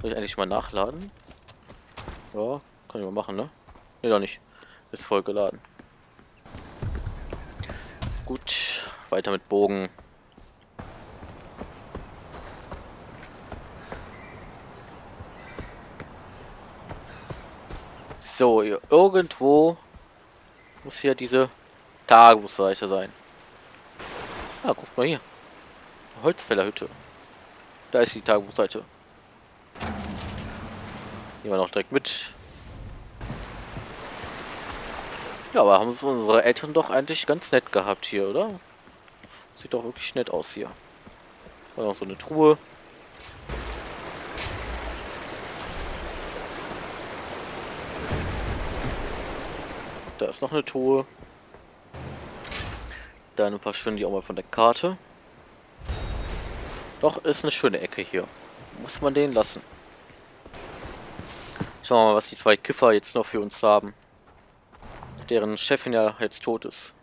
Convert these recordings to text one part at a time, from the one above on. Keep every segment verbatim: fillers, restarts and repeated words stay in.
Soll ich eigentlich mal nachladen? Ja, kann ich mal machen, ne? Ne, doch nicht. Ist voll geladen. Gut, weiter mit Bogen. So, hier irgendwo muss hier diese Tagesseite sein. Ah, guck mal hier. Holzfällerhütte. Da ist die Tagebuchseite. Nehmen wir noch direkt mit. Ja, aber haben unsere Eltern doch eigentlich ganz nett gehabt hier, oder? Sieht doch wirklich nett aus hier. War noch so eine Truhe. Da ist noch eine Truhe. Dann verschwinden die auch mal von der Karte. Doch, ist eine schöne Ecke hier. Muss man den lassen. Schauen wir mal, was die zwei Kiffer jetzt noch für uns haben. Deren Chefin ja jetzt tot ist.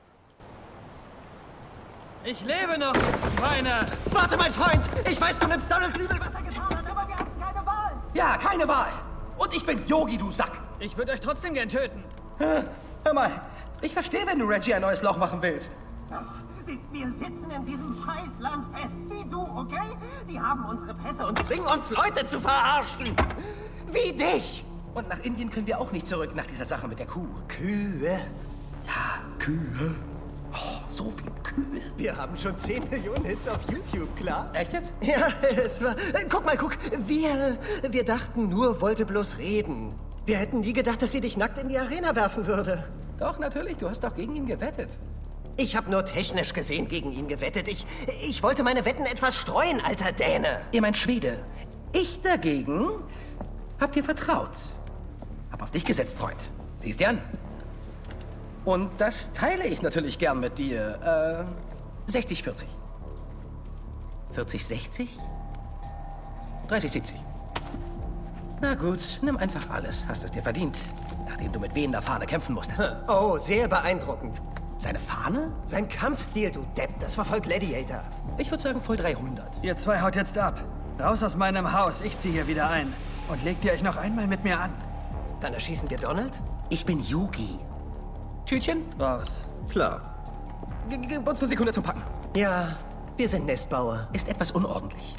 Ich lebe noch, Feiner! Warte, mein Freund! Ich weiß, du nimmst Donald übel, was er getan hat, aber wir hatten keine Wahl! Ja, keine Wahl! Und ich bin Yogi, du Sack! Ich würde euch trotzdem gern töten. Hör mal, ich verstehe, wenn du Reggie ein neues Loch machen willst. Wir, wir sitzen in diesem Scheißland fest wie du, okay? Die haben unsere Pässe und zwingen uns Leute zu verarschen. Wie dich. Und nach Indien können wir auch nicht zurück nach dieser Sache mit der Kuh. Kühe? Ja, Kühe. Oh, so viel Kühe. Wir haben schon zehn Millionen Hits auf YouTube, klar? Echt jetzt? Ja, es war... Äh, guck mal, guck. Wir, wir dachten, nur wollte bloß reden. Wir hätten nie gedacht, dass sie dich nackt in die Arena werfen würde. Doch, natürlich. Du hast doch gegen ihn gewettet. Ich habe nur technisch gesehen gegen ihn gewettet. Ich, ich wollte meine Wetten etwas streuen, alter Däne. Ihr meint Schwede. Ich dagegen hab dir vertraut. Hab auf dich gesetzt, Freund. Siehst dir an. Und das teile ich natürlich gern mit dir. Äh, sechzig vierzig. vierzig sechzig? dreißig siebzig. Na gut, nimm einfach alles. Hast es dir verdient. Nachdem du mit wehender Fahne kämpfen musstest. Oh, sehr beeindruckend. Seine Fahne? Sein Kampfstil, du Depp, das war voll Gladiator. Ich würde sagen voll dreihundert. Ihr zwei haut jetzt ab. Raus aus meinem Haus, ich ziehe hier wieder ein. Und legt ihr euch noch einmal mit mir an. Dann erschießen wir Donald? Ich bin Yogi. Tütchen? Raus. Klar. G Gib uns eine Sekunde zum Packen. Ja, wir sind Nestbauer. Ist etwas unordentlich.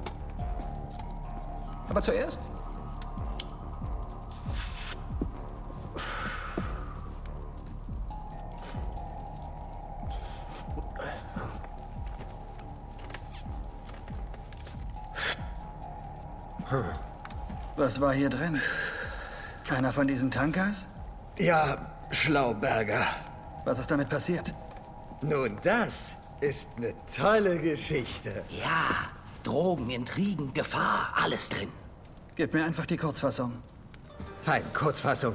Aber zuerst... Was war hier drin? Keiner von diesen Tankers? Ja, Schlauberger. Was ist damit passiert? Nun, das ist eine tolle Geschichte. Ja, Drogen, Intrigen, Gefahr, alles drin. Gib mir einfach die Kurzfassung. Fein, Kurzfassung.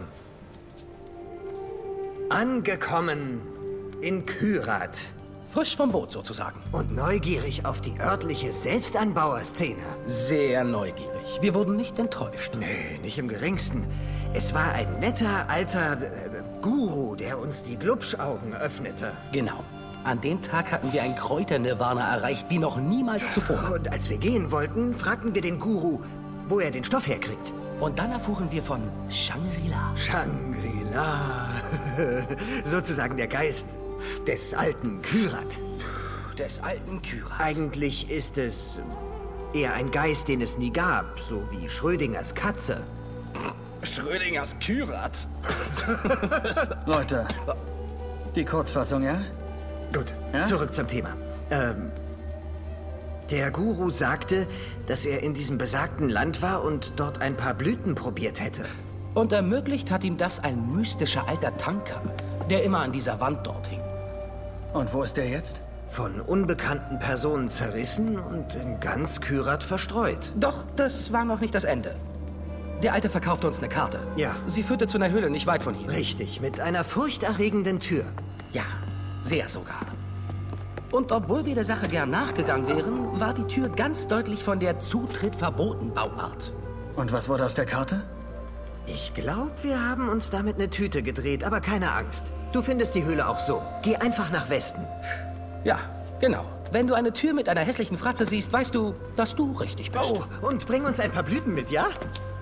Angekommen in Kyrat. Frisch vom Boot sozusagen. Und neugierig auf die örtliche Selbstanbauerszene. Sehr neugierig. Wir wurden nicht enttäuscht. Nee, nicht im geringsten. Es war ein netter, alter äh, Guru, der uns die Glubschaugen öffnete. Genau. An dem Tag hatten wir ein Kräuternirvana erreicht, wie noch niemals zuvor. Und als wir gehen wollten, fragten wir den Guru, wo er den Stoff herkriegt. Und dann erfuhren wir von Shangri-La. Shangri-La. Sozusagen der Geist des alten Kyrat. Des alten Kyrat. Eigentlich ist es eher ein Geist, den es nie gab, so wie Schrödingers Katze. Schrödingers Kyrat? Leute, die Kurzfassung, ja? Gut, Ja? zurück zum Thema. Ähm, der Guru sagte, dass er in diesem besagten Land war und dort ein paar Blüten probiert hätte. Und ermöglicht hat ihm das ein mystischer alter Tanker, der immer an dieser Wand dort hing. Und wo ist der jetzt? Von unbekannten Personen zerrissen und in ganz Kyrat verstreut. Doch, das war noch nicht das Ende. Der Alte verkaufte uns eine Karte. Ja. Sie führte zu einer Höhle nicht weit von hier. Richtig, mit einer furchterregenden Tür. Ja, sehr sogar. Und obwohl wir der Sache gern nachgegangen wären, war die Tür ganz deutlich von der Zutritt verboten Bauart. Und was wurde aus der Karte? Ich glaube, wir haben uns damit eine Tüte gedreht, aber keine Angst. Du findest die Höhle auch so. Geh einfach nach Westen. Ja, genau. Wenn du eine Tür mit einer hässlichen Fratze siehst, weißt du, dass du richtig bist. Oh, und bring uns ein paar Blüten mit, ja?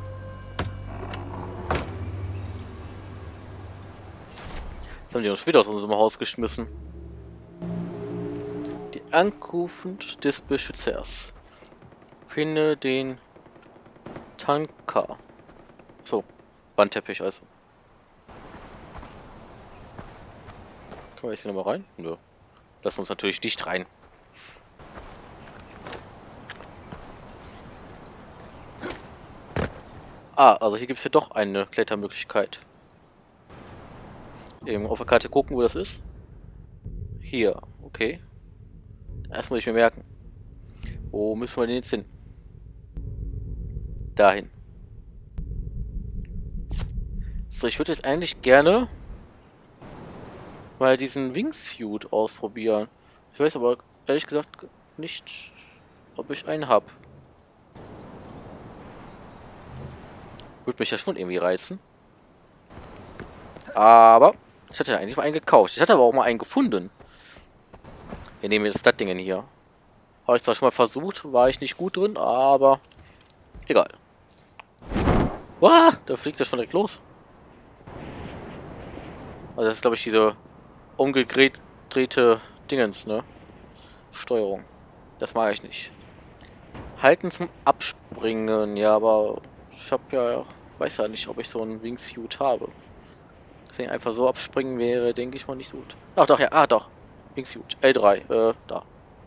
Jetzt haben die uns wieder aus unserem Haus geschmissen. Die Ankunft des Beschützers. Finde den Tanker. So, Wandteppich also. Können wir jetzt hier nochmal rein? Nö. Lassen uns natürlich nicht rein. Ah, also hier gibt es ja doch eine Klettermöglichkeit. Eben auf der Karte gucken, wo das ist. Hier, okay. Erstmal muss ich mir merken. Wo müssen wir denn jetzt hin? Dahin. So, ich würde jetzt eigentlich gerne mal diesen Wingsuit ausprobieren. Ich weiß aber ehrlich gesagt nicht, ob ich einen habe. Würde mich ja schon irgendwie reizen. Aber ich hatte ja eigentlich mal einen gekauft. Ich hatte aber auch mal einen gefunden. Wir nehmen jetzt das Ding hier. Habe ich zwar schon mal versucht, war ich nicht gut drin, aber egal. Wow, da fliegt er schon direkt los. Also das ist, glaube ich, diese umgedrehte Dingens, ne? Steuerung. Das mag ich nicht. Halten zum Abspringen, ja, aber ich habe ja, weiß ja nicht, ob ich so einen Wingsuit habe. Deswegen einfach so abspringen wäre, denke ich mal, nicht so gut. Ach doch, ja, ah doch. Wingsuit, L drei, äh, da.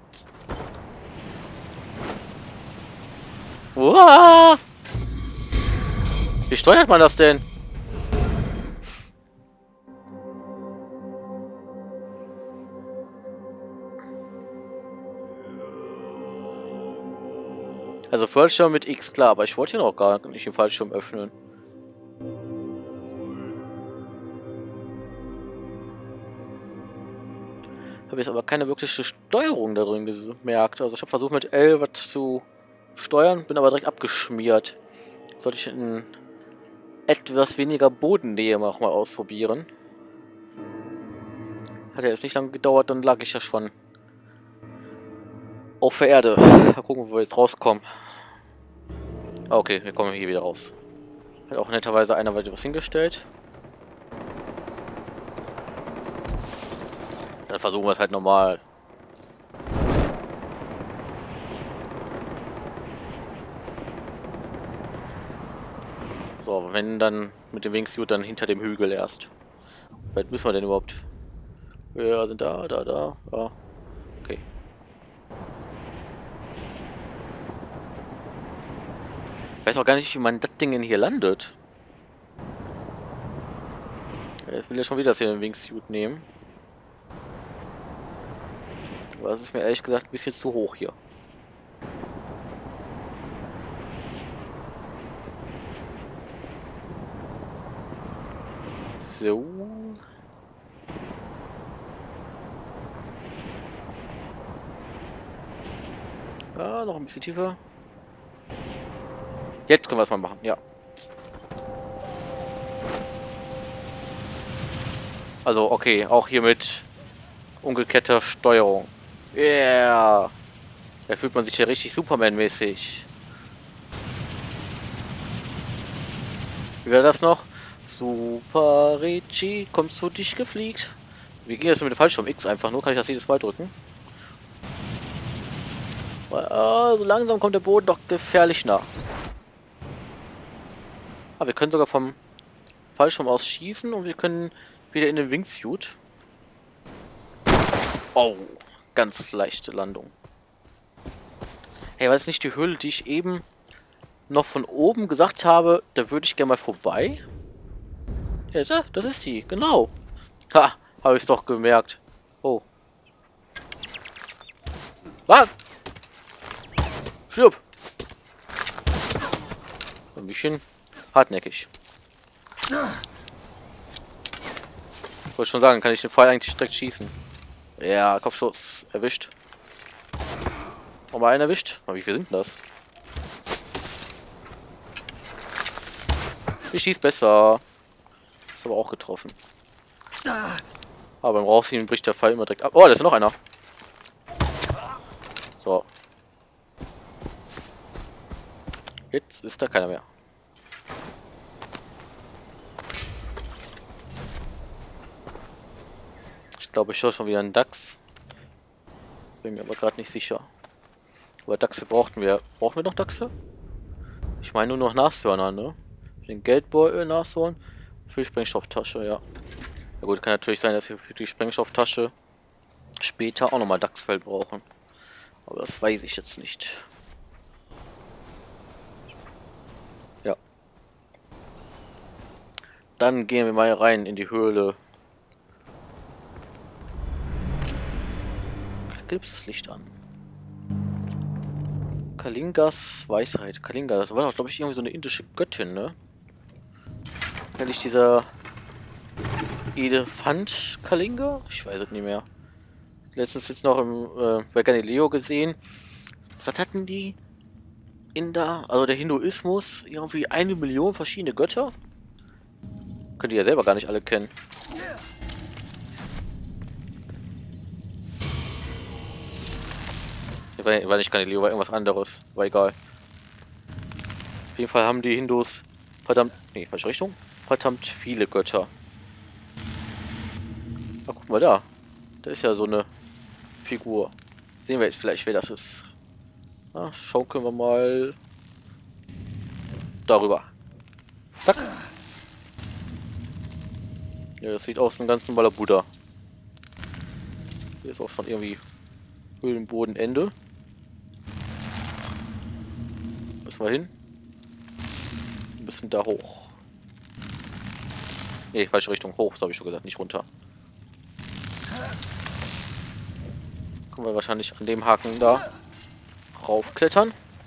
Uah! Wie steuert man das denn? Also Fallschirm mit X, klar, aber ich wollte hier noch gar nicht den Fallschirm öffnen. Habe jetzt aber keine wirkliche Steuerung da drin gemerkt. Also ich habe versucht mit L was zu steuern, bin aber direkt abgeschmiert. Sollte ich in etwas weniger Bodennähe auch mal ausprobieren. Hat ja jetzt nicht lange gedauert, dann lag ich ja schon auf der Erde. Mal gucken, wo wir jetzt rauskommen. Ah, okay, wir kommen hier wieder raus. Hat auch netterweise einer was hingestellt. Dann versuchen wir es halt normal. So, wenn dann mit dem Wingsuit dann hinter dem Hügel erst. Wie weit müssen wir denn überhaupt? Wir sind da, da, da, da. Okay. Ich weiß auch gar nicht, wie man das Ding hier landet. Jetzt will ja schon wieder das hier den Wingsuit nehmen. Aber das ist mir ehrlich gesagt ein bisschen zu hoch hier. So. Ah, noch ein bisschen tiefer. Jetzt können wir es mal machen, ja. Also, okay, auch hier mit umgekehrter Steuerung. Yeah! Da fühlt man sich ja richtig Superman-mäßig. Wie war das noch? Super Richie, kommst du dich gefliegt? Wie ging das mit dem Fallschirm X einfach nur? Kann ich das jedes Mal drücken? Ah, so langsam kommt der Boden doch gefährlich nah. Ah, wir können sogar vom Fallschirm aus schießen und wir können wieder in den Wingsuit. Oh, ganz leichte Landung. Hey, war das nicht die Höhle, die ich eben noch von oben gesagt habe, da würde ich gerne mal vorbei? Ja, das ist die, genau. Ha, habe ich es doch gemerkt. Oh. Was? Stirb! Ein bisschen hartnäckig. Ich wollte schon sagen, kann ich den Pfeil eigentlich direkt schießen. Ja, Kopfschuss. Erwischt. Nochmal einen erwischt. Aber wie viel sind denn das? Ich schieß besser. Ist aber auch getroffen. Aber beim Rausziehen bricht der Pfeil immer direkt ab. Oh, da ist ja noch einer. So. Jetzt ist da keiner mehr. Ich glaube, ich schaue schon wieder einen Dachs. Bin mir aber gerade nicht sicher. Aber Dachse brauchten wir. Brauchen wir noch Dachse? Ich meine nur noch Nashörner, ne? Den Geldbeutel, Nashorn. Für die Sprengstofftasche, ja. Ja gut, kann natürlich sein, dass wir für die Sprengstofftasche später auch nochmal Dachsfell brauchen. Aber das weiß ich jetzt nicht. Ja. Dann gehen wir mal rein in die Höhle. Gibt's das Licht an? Kalingas Weisheit. Kalinga, das war doch, glaube ich, irgendwie so eine indische Göttin, ne? Wenn ich dieser Elefant Kalinga? Ich weiß es nicht mehr. Letztens jetzt noch im, äh, bei Galileo gesehen. Was hatten die Inder, also der Hinduismus, irgendwie eine Million verschiedene Götter? Könnt ihr ja selber gar nicht alle kennen. War, war nicht Galileo, war irgendwas anderes. War egal. Auf jeden Fall haben die Hindus verdammt... Nee, falsche Richtung. Verdammt viele Götter. Na, guck mal da. Da ist ja so eine Figur. Sehen wir jetzt vielleicht, wer das ist. Na, schaukeln wir mal darüber. Zack. Ja, das sieht aus wie ein ganz normaler Buddha. Hier ist auch schon irgendwie Höhlenbodenende. Müssen wir hin? Wir müssen da hoch. Ne, falsche Richtung. Hoch, das habe ich schon gesagt, nicht runter. Können wir wahrscheinlich an dem Haken da raufklettern.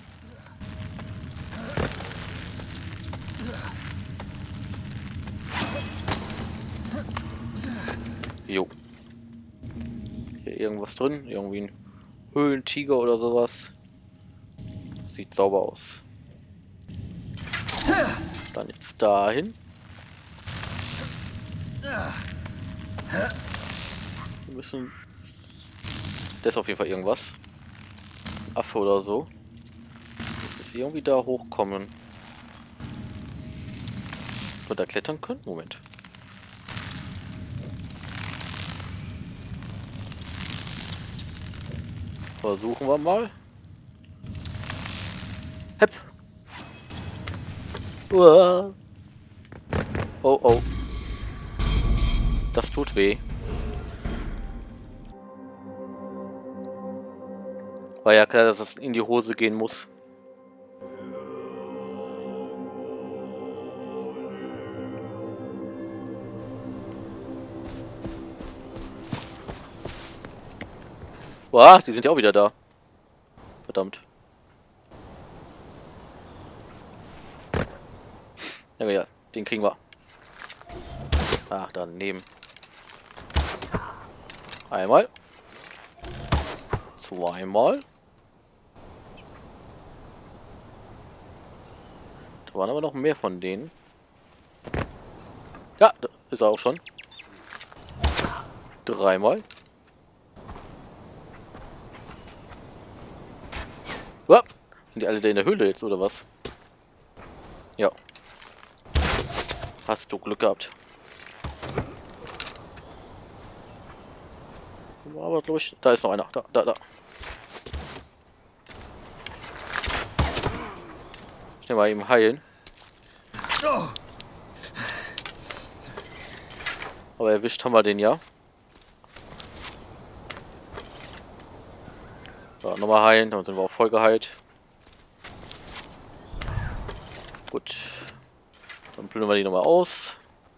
Jo. Hier irgendwas drin. Irgendwie ein Höhlentiger oder sowas. Sieht sauber aus. Dann jetzt dahin. Wir müssen... Das ist auf jeden Fall irgendwas. Ein Affe oder so. Jetzt müssen wir irgendwie da hochkommen. Ob wir da klettern können? Moment. Versuchen wir mal. Hepp. Uah. Oh oh. Das tut weh. War ja klar, dass es in die Hose gehen muss. Boah, die sind ja auch wieder da. Verdammt. Ja, ja, den kriegen wir. Ach, daneben. Einmal. Zweimal. Da waren aber noch mehr von denen. Ja, da ist er auch schon. Dreimal. Uah. Sind die alle da in der Höhle jetzt, oder was? Ja. Hast du Glück gehabt. Aber glaube ich, da ist noch einer. Da, da, da. Schnell mal eben heilen. Aber erwischt haben wir den ja. So, nochmal heilen, dann sind wir auch voll geheilt. Gut. Dann plündern wir die nochmal aus.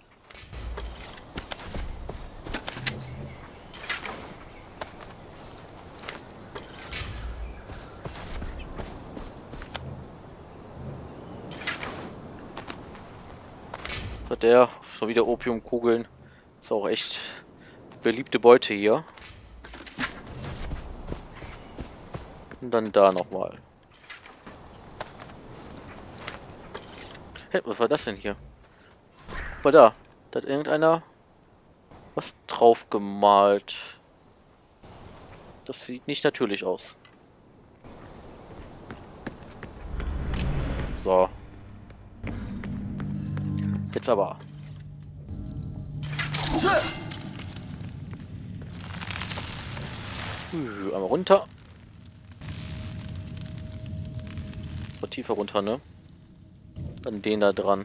Was hat der? Schon wieder Opiumkugeln. Ist auch echt beliebte Beute hier. Und dann da nochmal. Hey, was war das denn hier? War da. Da hat irgendeiner was drauf gemalt. Das sieht nicht natürlich aus. So. Jetzt aber. Uh, einmal runter. So, tiefer runter, ne? An den da dran.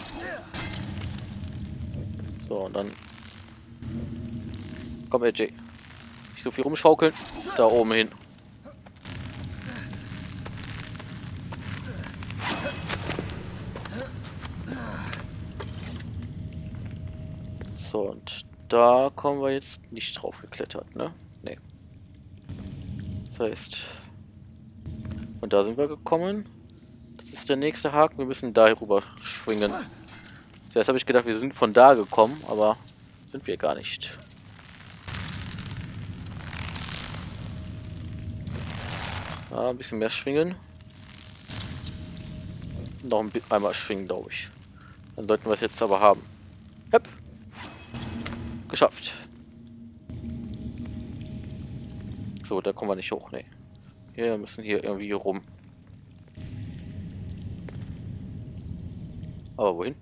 So, und dann... Komm, A J. Nicht so viel rumschaukeln. Da oben hin. So, und da kommen wir jetzt nicht drauf geklettert, ne? Nee. Das heißt... Und da sind wir gekommen. Das ist der nächste Haken. Wir müssen da rüber schwingen. Zuerst habe ich gedacht, wir sind von da gekommen, aber sind wir gar nicht. Ja, ein bisschen mehr schwingen. Noch ein bisschen einmal schwingen, glaube ich. Dann sollten wir es jetzt aber haben. Hopp. Geschafft. So, da kommen wir nicht hoch, ne. Wir müssen hier irgendwie rum. Aber wohin?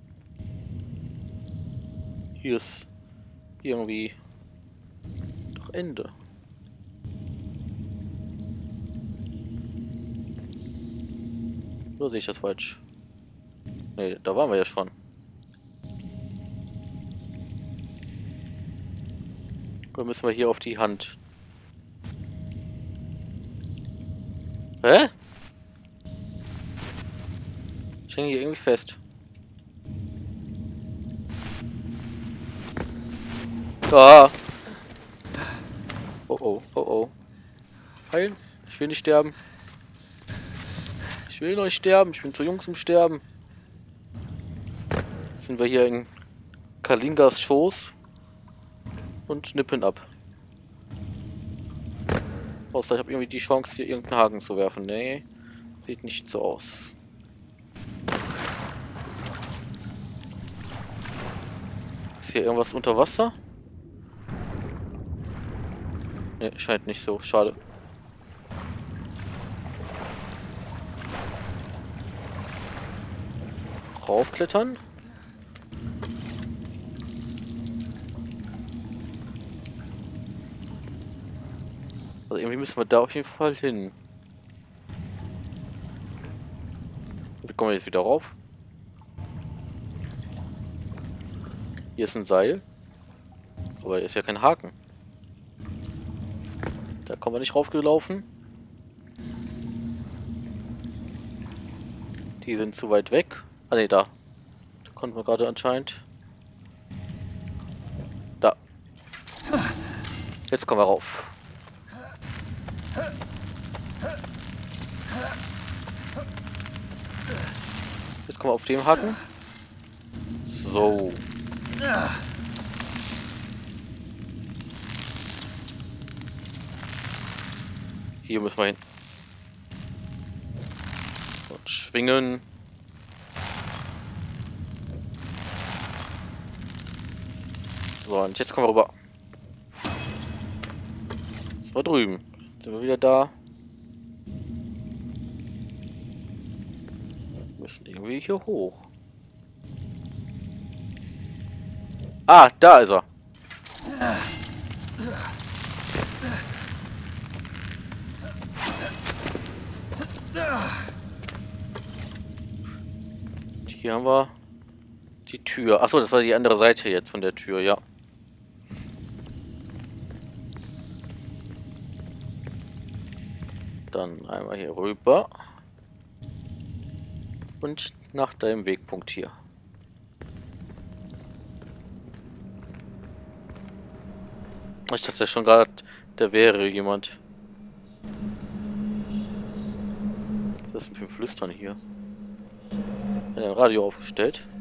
Hier ist irgendwie doch Ende. Oder sehe ich das falsch? Ne, da waren wir ja schon. Oder müssen wir hier auf die Hand? Hä? Ich hänge hier irgendwie fest. Ah. Oh oh, oh oh. Heilen? Ich will nicht sterben. Ich will noch nicht sterben. Ich bin zu jung zum Sterben. Jetzt sind wir hier in Kalingas Schoß und nippen ab. Außer ich habe irgendwie die Chance, hier irgendeinen Haken zu werfen. Nee, sieht nicht so aus. Ist hier irgendwas unter Wasser? Ne, scheint nicht so. Schade. Raufklettern. Also irgendwie müssen wir da auf jeden Fall hin. Wie kommen wir jetzt wieder rauf? Hier ist ein Seil. Aber hier ist ja kein Haken. Da kommen wir nicht raufgelaufen. Die sind zu weit weg. Ah ne, da. Da konnten wir gerade anscheinend. Da. Jetzt kommen wir rauf. Jetzt kommen wir auf den Haken. So. Hier müssen wir hin. Und schwingen. So, und jetzt kommen wir rüber. Das war drüben. Jetzt sind wir wieder da. Wir müssen irgendwie hier hoch. Ah, da ist er. Hier haben wir die Tür. Achso, das war die andere Seite jetzt von der Tür, ja. Dann einmal hier rüber. Und nach deinem Wegpunkt hier. Ich dachte schon gerade, da wäre jemand. Was ist das denn für ein Flüstern hier? Hat ein Radio aufgestellt.